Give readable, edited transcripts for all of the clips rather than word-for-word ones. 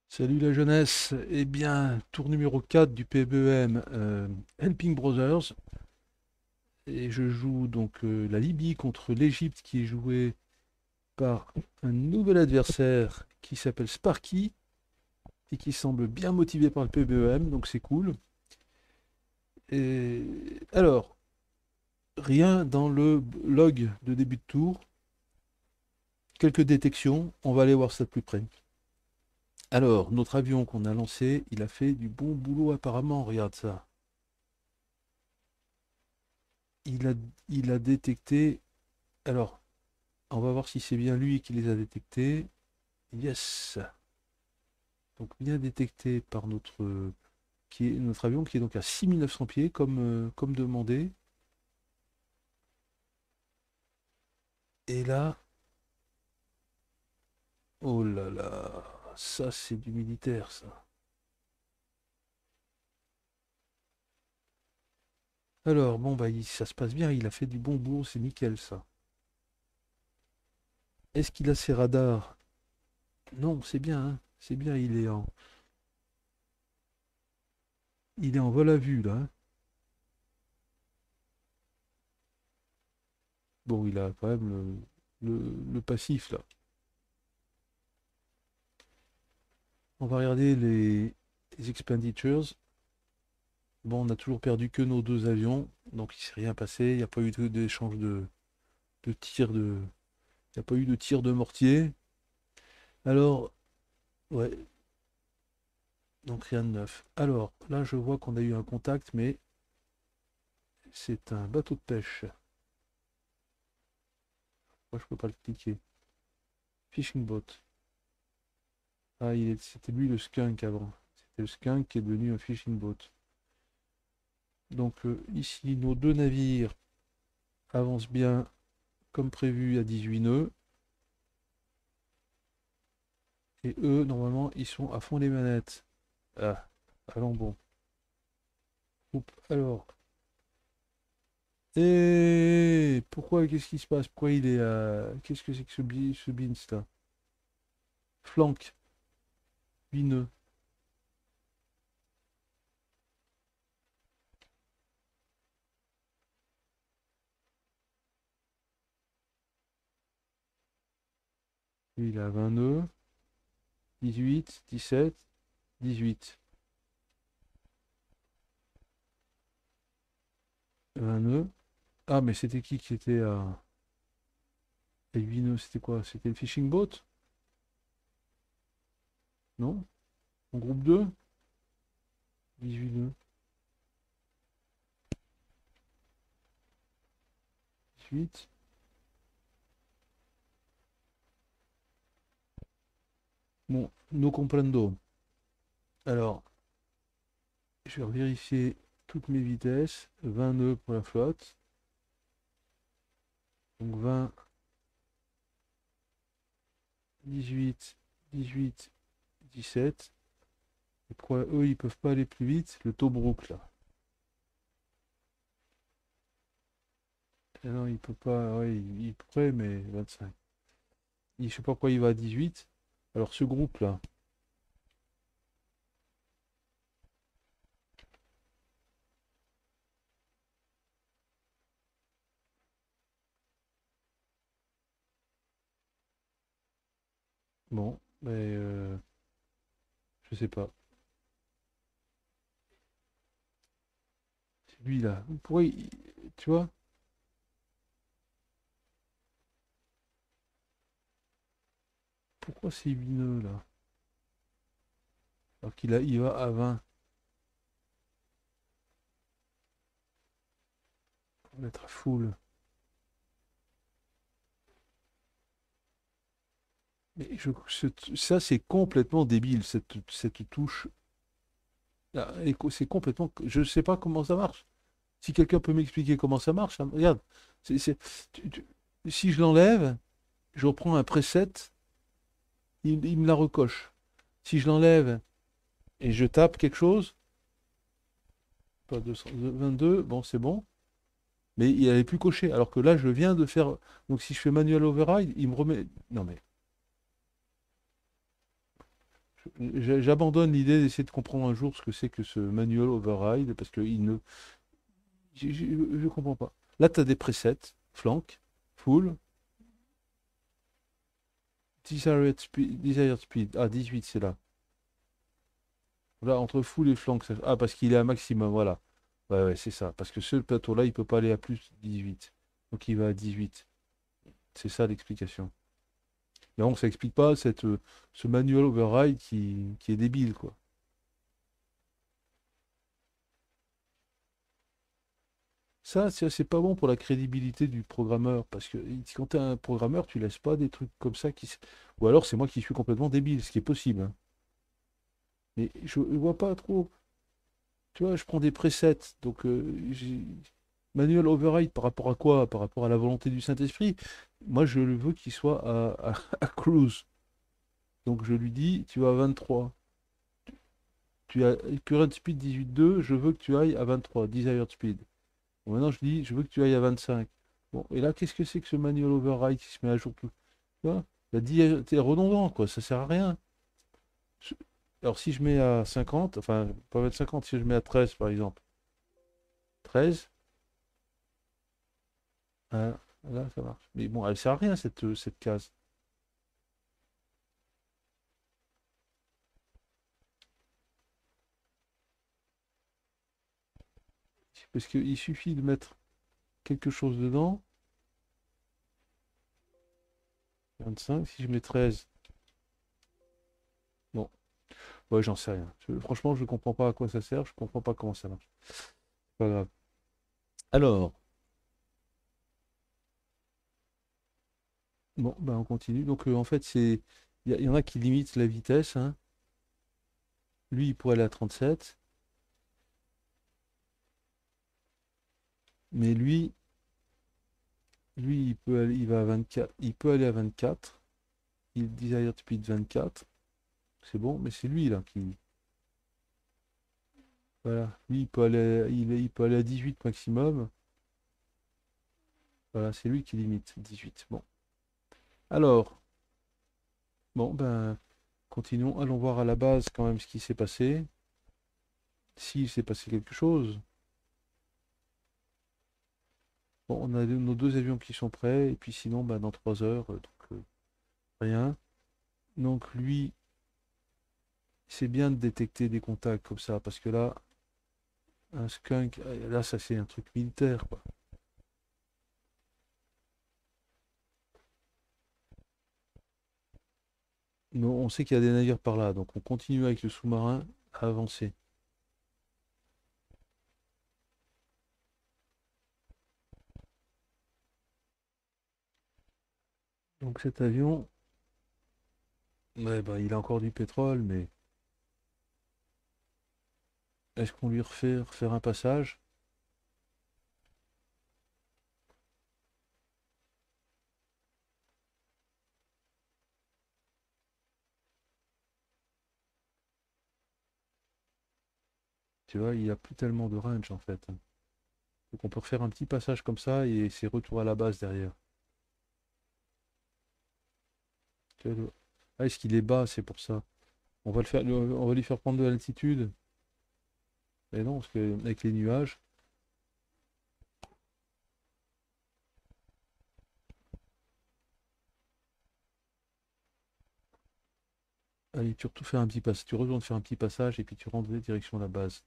Salut la jeunesse. Eh bien, tour numéro 4 du PBEM Helping Brothers. Et je joue donc la Libye contre l'Égypte qui est jouée par un nouvel adversaire qui s'appelle Sparky et qui semble bien motivé par le PBEM, donc c'est cool. Et alors, rien dans le log de début de tour. Quelques détections, on va aller voir ça de plus près. Alors, notre avion qu'on a lancé, il a fait du bon boulot apparemment, regarde ça. Il a, il a détecté. Alors, on va voir si c'est bien lui qui les a détectés. Yes. Donc bien détecté par notre avion qui est donc à 6 900 pieds comme demandé. Et là, oh là là, ça c'est du militaire ça. Alors bon bah ça se passe bien, il a fait du bon boulot, c'est nickel ça. Est-ce qu'il a ses radars? Non, c'est bien, hein, c'est bien, il est en vol à vue là, hein. Bon, il a quand même le passif là. On va regarder les expenditures. Bon, on a toujours perdu que nos deux avions, donc il s'est rien passé. Il n'y a pas eu d'échange de tir il n'y a pas eu de tir de mortier. Alors, ouais, donc rien de neuf. Alors, là, je vois qu'on a eu un contact, mais c'est un bateau de pêche. Moi, je peux pas le cliquer. Fishing boat. Ah, c'était lui le skunk avant. C'était le skunk qui est devenu un fishing boat. Donc, ici, nos deux navires avancent bien comme prévu à 18 nœuds. Et eux, normalement, ils sont à fond les manettes. Ah, allons bon. Oups, alors. Et pourquoi, qu'est-ce qui se passe? Pourquoi il est à. Qu'est-ce que c'est que ce beans là? Flank, vineux. Lui, il a 20 nœuds. 18, 17, 18. 20 nœuds. Ah, mais c'était qui était à 8 nœuds? C'était quoi? C'était le fishing boat? Non? En groupe 2? 18 nœuds. 18. Bon, no comprendo. Alors, je vais vérifier toutes mes vitesses. 20 nœuds pour la flotte. Donc 20, 18, 18, 17. Et pourquoi eux, ils peuvent pas aller plus vite? Le Tobruk, là. Ah non, il peut pas. Ouais, il pourrait, mais 25. Je sais pas pourquoi il va à 18. Alors, ce groupe-là. Bon, mais je sais pas. C'est lui, là. Pourquoi tu vois? Pourquoi c'est 8 nœuds, là? Alors il va à 20. Pour être à full. Mais ça, c'est complètement débile, cette touche. Ah, c'est complètement. Je sais pas comment ça marche. Si quelqu'un peut m'expliquer comment ça marche, hein, regarde. c'est- c'est- si je l'enlève, je reprends un preset, il me la recoche. Si je l'enlève et je tape quelque chose, pas 222, bon, c'est bon, mais il n'avait plus coché. Alors que là, je viens de faire. Donc si je fais manual override, il me remet. Non mais, J'abandonne l'idée d'essayer de comprendre un jour ce que c'est que ce manual override parce que il ne, je comprends pas. Là, tu as des presets, flank, full, desired speed. Ah, 18, c'est là. Là, entre full et flank, ah, parce qu'il est à maximum, voilà. Ouais, ouais, c'est ça. Parce que ce plateau-là, il peut pas aller à plus de 18. Donc il va à 18. C'est ça l'explication. Mais bon, ça explique pas ce manual override qui est débile, quoi. Ça, c'est pas bon pour la crédibilité du programmeur, parce que quand tu es un programmeur, tu laisses pas des trucs comme ça Ou alors c'est moi qui suis complètement débile, ce qui est possible, hein. Mais je vois pas trop. Tu vois, je prends des presets, donc manual override par rapport à quoi? Par rapport à la volonté du Saint-Esprit. Moi, je le veux qu'il soit à cruise. Donc je lui dis, tu vas à 23. Tu as current speed 18.2, je veux que tu ailles à 23, desired speed. Bon, maintenant, je dis, je veux que tu ailles à 25. Bon, et là, qu'est-ce que c'est que ce manual override qui se met à jour tout? Tu vois? Il a dit, t'es redondant, quoi, ça sert à rien. Je- Alors, si je mets à 50, enfin, pas mettre 50, si je mets à 13, par exemple. 13, hein, là, ça marche. Mais bon, elle sert à rien, cette case. Parce qu'il suffit de mettre quelque chose dedans. 25, si je mets 13, bon, ouais, j'en sais rien. Franchement, je comprends pas à quoi ça sert, je comprends pas comment ça marche. C'est pas grave. Alors, bon, ben on continue. Donc, en fait, il y en a qui limitent la vitesse, hein. Lui, il pourrait aller à 37, mais lui, il va à 24, il peut aller à 24. Il desired speed 24. C'est bon, mais c'est lui là qui. Voilà. Lui, il peut aller à 18 maximum. Voilà, c'est lui qui limite 18. Bon. Alors, bon, ben, continuons. Allons voir à la base quand même ce qui s'est passé. S'il s'est passé quelque chose. Bon, on a nos deux avions qui sont prêts. Et puis sinon, ben, dans 3 heures, rien. Donc lui, c'est bien de détecter des contacts comme ça. Parce que là, un skunk, là, ça c'est un truc militaire, quoi. Non, on sait qu'il y a des navires par là. Donc on continue avec le sous-marin à avancer. Donc cet avion, ouais, bah, il a encore du pétrole, mais est-ce qu'on lui refait refaire un passage? Tu vois, il n'y a plus tellement de range en fait, hein. Donc on peut refaire un petit passage comme ça et c'est retour à la base derrière. Tu vois, ah, est-ce qu'il est bas, c'est pour ça. On va lui faire prendre de l'altitude. Mais non, parce que avec les nuages, allez, tu retournes faire un petit passage, tu retournes faire un petit passage et puis tu rentres direction la base.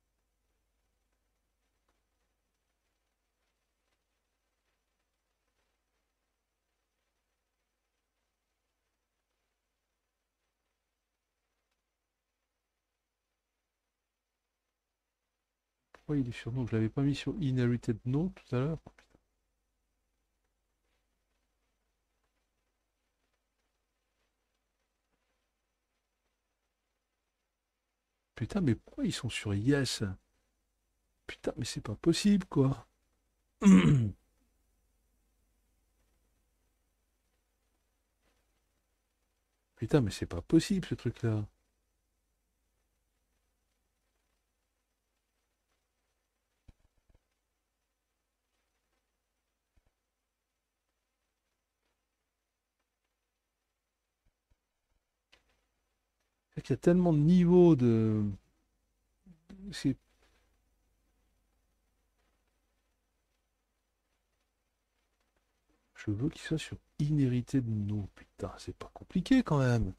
Pourquoi il est sur nous? Je l'avais pas mis sur Inherited No tout à l'heure. Putain, mais pourquoi ils sont sur Yes? Putain, mais c'est pas possible, quoi. Putain, mais c'est pas possible, ce truc-là. qu'il y a tellement de niveaux de. c'est- Je veux qu'il soit sur Inherited No. Putain, c'est pas compliqué quand même.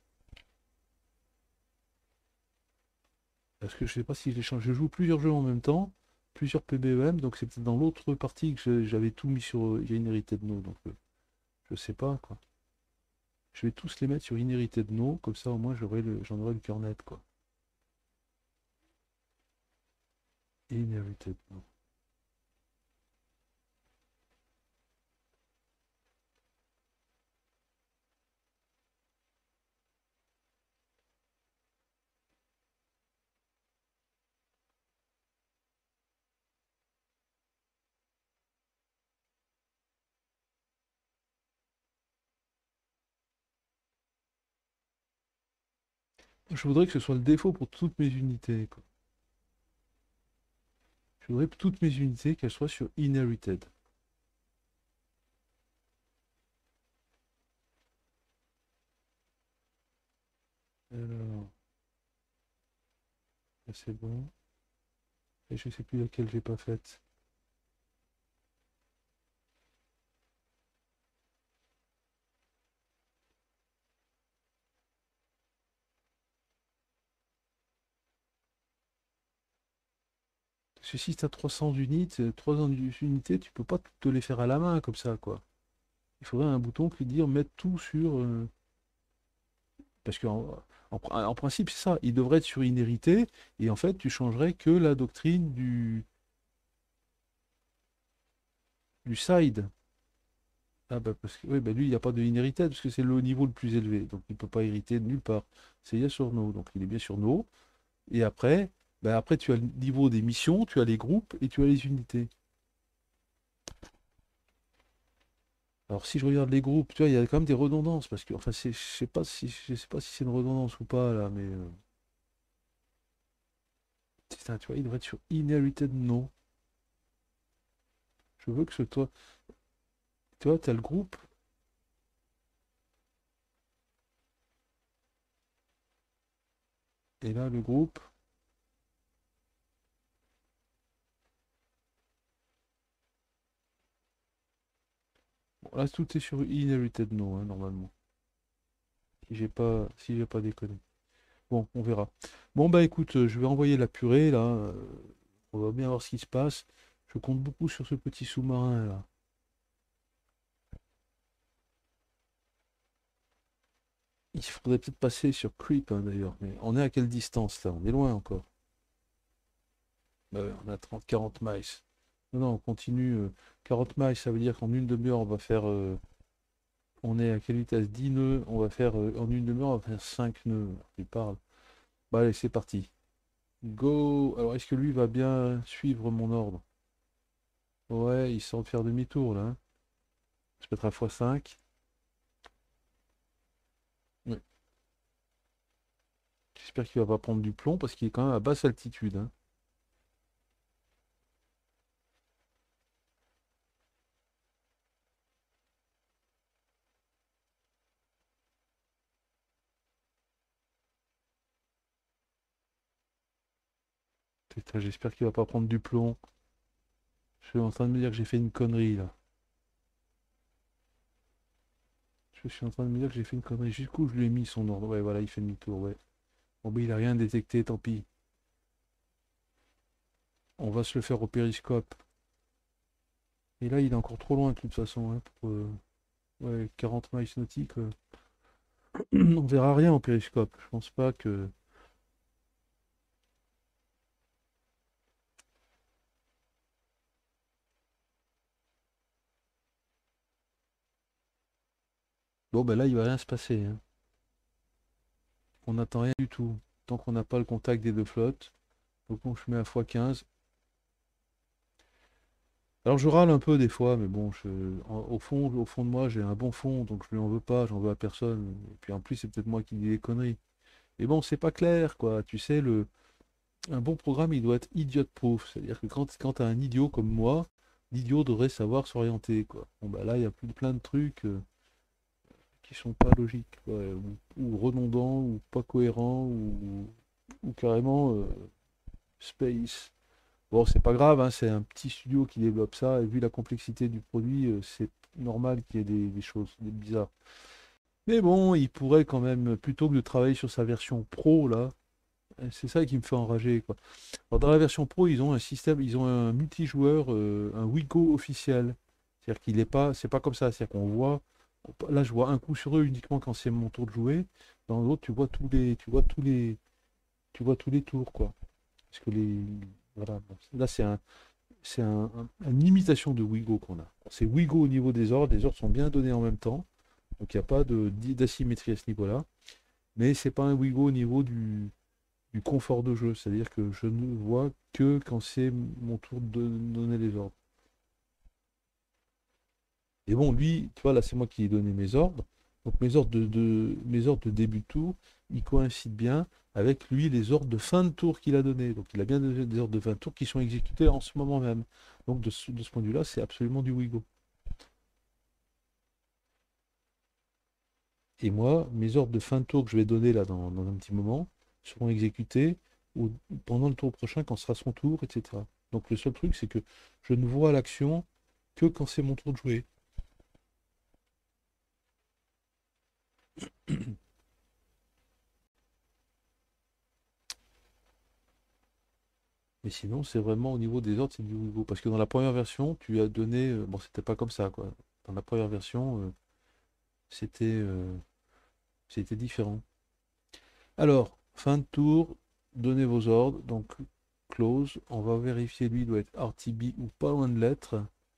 Parce que je sais pas si je les change. Je joue plusieurs jeux en même temps, plusieurs PBEM, donc c'est peut-être dans l'autre partie que j'avais tout mis sur Inherited No. Donc je sais pas quoi. Je vais tous les mettre sur Inherited No, comme ça au moins j'en aurai le cœur net quoi. Inherited No. Je voudrais que ce soit le défaut pour toutes mes unités, quoi. Je voudrais que toutes mes unités qu'elles soient sur Inherited. Alors, là, c'est bon. Et je sais plus laquelle j'ai pas faite. Parce que si tu as 300 unités, 300 unités, tu peux pas te les faire à la main comme ça, quoi. Il faudrait un bouton qui dit mettre tout sur. Parce qu'en principe, c'est ça. Il devrait être sur inhérité. Et en fait, tu changerais que la doctrine du side. Ah bah parce que oui, bah lui, il n'y a pas de inherited parce que c'est le niveau le plus élevé. Donc il ne peut pas hériter de nulle part. C'est yes or no. Donc il est bien sur no. Et après, bah après tu as le niveau des missions, tu as les groupes et tu as les unités. Alors si je regarde les groupes, tu vois, il y a quand même des redondances parce que enfin je sais pas si c'est une redondance ou pas là, mais putain, tu vois, il devrait être sur inherited no. Je veux que ce soit. Tu vois, tu as le groupe et là le groupe. Bon, là tout est sur inherited no hein, normalement. Si j'ai pas déconné. Bon, on verra. Bon bah écoute, je vais envoyer la purée là. On va bien voir ce qui se passe. Je compte beaucoup sur ce petit sous-marin là. Il faudrait peut-être passer sur Creep hein, d'ailleurs. Mais on est à quelle distance là? On est loin encore. Bah ouais, on a 30-40 miles. Non, non, on continue. 40 miles, ça veut dire qu'en une demi-heure, on va faire. On est à quelle vitesse? 10 nœuds. On va faire. En une demi-heure, on va faire 5 nœuds. Il parle. Bah allez, c'est parti. Go! Alors, est-ce que lui va bien suivre mon ordre? Ouais, il sent de faire demi-tour là, hein. Je vais mettre à x5. Ouais. J'espère qu'il va pas prendre du plomb parce qu'il est quand même à basse altitude, hein. Putain, j'espère qu'il va pas prendre du plomb. Je suis en train de me dire que j'ai fait une connerie là. Je suis en train de me dire que j'ai fait une connerie. Jusqu'où je lui ai mis son ordre. Ouais, voilà, il fait demi-tour, ouais. Bon, bah, il a rien détecté, tant pis. On va se le faire au périscope. Et là, il est encore trop loin de toute façon, hein, pour ouais, 40 miles nautiques. On verra rien au périscope. Je pense pas que. Bon, ben là, il va rien se passer, hein. On n'attend rien du tout. Tant qu'on n'a pas le contact des deux flottes. Donc, bon, je mets à x15. Alors, je râle un peu des fois, mais bon, au fond de moi, j'ai un bon fond, donc je lui en veux pas, j'en veux à personne. Et puis en plus, c'est peut-être moi qui dis des conneries. Mais bon, c'est pas clair, quoi. Tu sais, un bon programme, il doit être idiot-proof. C'est-à-dire que quand tu as un idiot comme moi, l'idiot devrait savoir s'orienter, quoi. Bon, bah là, il y a plein de trucs. qui sont pas logiques, ouais, ou redondants, ou pas cohérents, ou carrément space. Bon, c'est pas grave, hein, c'est un petit studio qui développe ça, et vu la complexité du produit, c'est normal qu'il y ait des choses des bizarres. Mais bon, il pourrait quand même, plutôt que de travailler sur sa version pro, là, c'est ça qui me fait enrager, quoi. Alors, dans la version pro, ils ont un système, ils ont un multijoueur, un Wigo officiel. C'est-à-dire qu'il est pas, c'est pas comme ça. C'est-à-dire qu'on voit, là, je vois un coup sur eux uniquement quand c'est mon tour de jouer. Dans l'autre, tu vois tous les tours, quoi. Parce que voilà. Bon, là, une imitation de Wigo qu'on a. C'est Wigo au niveau des ordres. Les ordres sont bien donnés en même temps. Donc, il n'y a pas d'asymétrie à ce niveau-là. Mais c'est pas un Wigo au niveau du confort de jeu. C'est-à-dire que je ne vois que quand c'est mon tour de donner les ordres. Et bon, lui, tu vois, là, c'est moi qui ai donné mes ordres. Donc mes ordres de début de tour, ils coïncident bien avec lui, les ordres de fin de tour qu'il a donnés. Donc il a bien donné des ordres de fin de tour qui sont exécutés en ce moment même. Donc de ce point de vue-là, c'est absolument du Wigo. Et moi, mes ordres de fin de tour que je vais donner là dans un petit moment seront exécutés pendant le tour prochain quand ce sera son tour, etc. Donc le seul truc, c'est que je ne vois l'action que quand c'est mon tour de jouer. Mais sinon, c'est vraiment au niveau des ordres, c'est du Wigo. Parce que dans la première version, tu as donné. Bon, c'était pas comme ça, quoi. Dans la première version, c'était c'était différent. Alors, fin de tour, donnez vos ordres. Donc, close. On va vérifier, lui, il doit être RTB ou pas loin de l'être.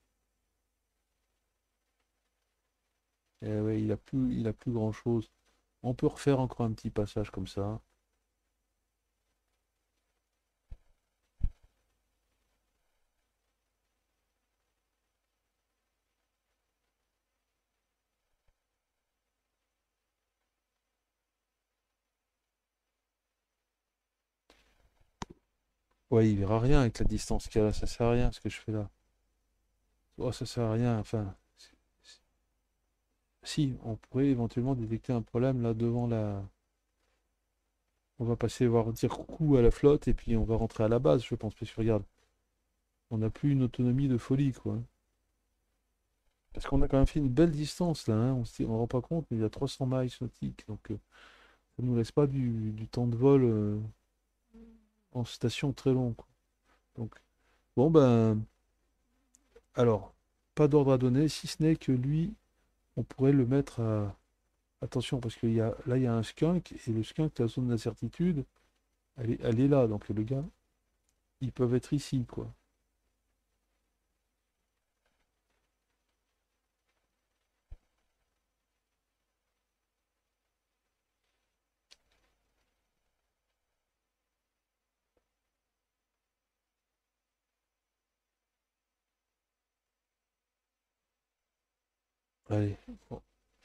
Eh ouais, il a plus grand-chose. On peut refaire encore un petit passage comme ça. Ouais, il verra rien avec la distance qu'il y a là. Ça sert à rien ce que je fais là. Oh, ça sert à rien. Enfin, si, on pourrait éventuellement détecter un problème là devant la. On va passer voir dire coucou à la flotte et puis on va rentrer à la base, je pense. Parce que regarde, on n'a plus une autonomie de folie, quoi. Parce qu'on a quand même fait une belle distance là, hein. On ne rend pas compte, mais il y a 300 miles nautiques. Donc ça ne nous laisse pas du temps de vol en station très long, quoi. Donc, bon ben, alors, pas d'ordre à donner, si ce n'est que lui, on pourrait le mettre à. Attention, parce qu'il y a, là, il y a un skunk, et le skunk, la zone d'incertitude, elle est là. Donc, le gars, ils peuvent être ici, quoi. Allez. Bon.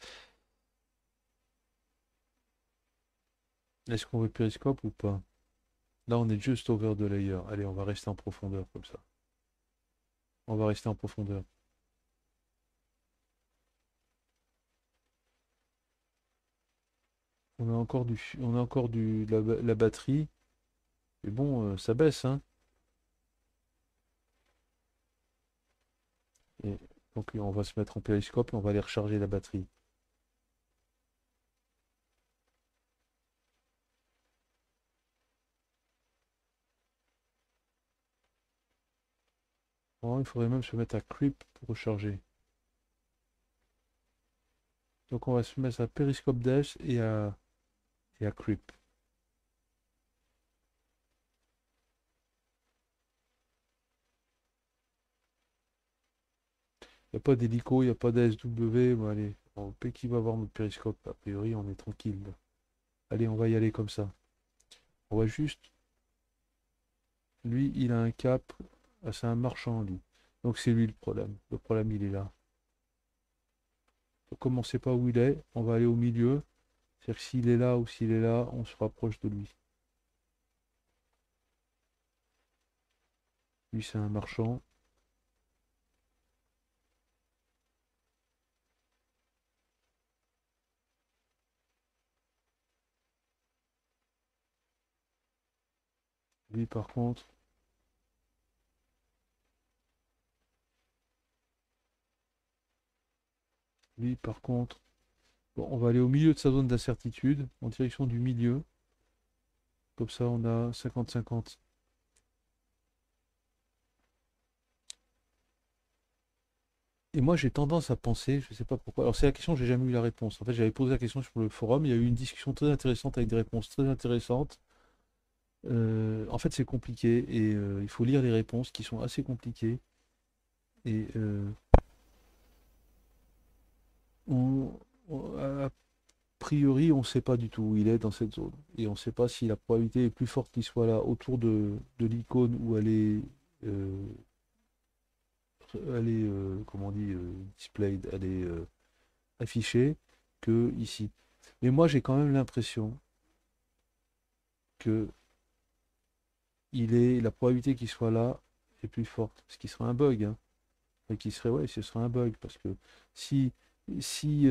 Est-ce qu'on veut périscope ou pas? Là, on est juste over the layer. Allez, on va rester en profondeur comme ça. On va rester en profondeur. On a encore la batterie. Mais bon, ça baisse, hein. Et donc, on va se mettre en périscope et on va aller recharger la batterie. Oh, il faudrait même se mettre à creep pour recharger. Donc, on va se mettre à périscope dash et à creep. Il n'y a pas d'hélico, il n'y a pas d'ASW. Bon, allez, on peut qui va voir notre périscope. A priori, on est tranquille, là. Allez, on va y aller comme ça. On va juste. Lui, il a un cap. Ah, c'est un marchand, lui. Donc, c'est lui le problème. Le problème, il est là. Donc, comme on ne sait pas où il est, on va aller au milieu. C'est-à-dire que s'il est là ou s'il est là, on se rapproche de lui. Lui, c'est un marchand. Lui, par contre, lui, par contre, bon, on va aller au milieu de sa zone d'incertitude, en direction du milieu. Comme ça, on a 50-50. Et moi, j'ai tendance à penser, je ne sais pas pourquoi. Alors, c'est la question, j'ai jamais eu la réponse. En fait, j'avais posé la question sur le forum, il y a eu une discussion très intéressante avec des réponses très intéressantes. En fait, c'est compliqué et il faut lire les réponses qui sont assez compliquées. Et on, a priori, on ne sait pas du tout où il est dans cette zone. Et on ne sait pas si la probabilité est plus forte qu'il soit là autour de l'icône où euh, comment on dit, displayed, elle est affichée, que ici. Mais moi, j'ai quand même l'impression que la probabilité qu'il soit là est plus forte. Ce qui serait un bug, hein. Et qui serait, ouais, ce serait un bug. Parce que si, si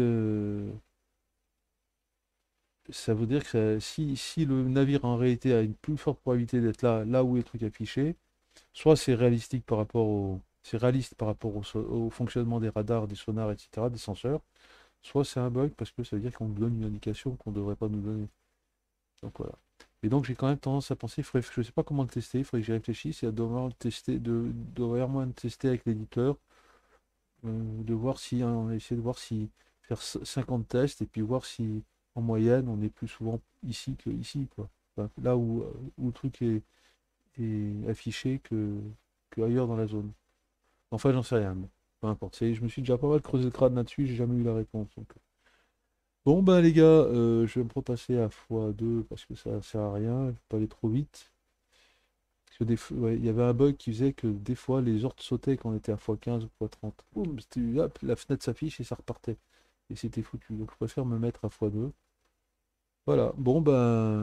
ça veut dire que si le navire en réalité a une plus forte probabilité d'être là où est le truc affiché, soit c'est réalistique par rapport c'est réaliste par rapport au fonctionnement des radars, des sonars, etc., des senseurs, soit c'est un bug parce que ça veut dire qu'on nous donne une indication qu'on ne devrait pas nous donner. Donc voilà. Et donc j'ai quand même tendance à penser, je ne sais pas comment le tester, il faudrait que j'y réfléchisse et à devoir le tester, de vraiment le tester avec l'éditeur, de voir si, hein, essayer de voir si faire 50 tests et puis voir si en moyenne on est plus souvent ici que ici, quoi. Enfin, là où le truc est affiché que ailleurs dans la zone. Enfin, j'en sais rien. Mais peu importe. Je me suis déjà pas mal creusé le crâne là-dessus, j'ai jamais eu la réponse. Donc. Bon ben les gars, je vais me repasser à x2 parce que ça sert à rien, je vais pas aller trop vite. Parce que ouais, il y avait un bug qui faisait que des fois les ordres sautaient quand on était à x15 ou x30. Boum, hop, la fenêtre s'affiche et ça repartait. Et c'était foutu. Donc je préfère me mettre à x2. Voilà, bon ben,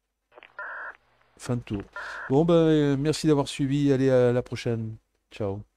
fin de tour. Bon ben, merci d'avoir suivi, allez à la prochaine. Ciao.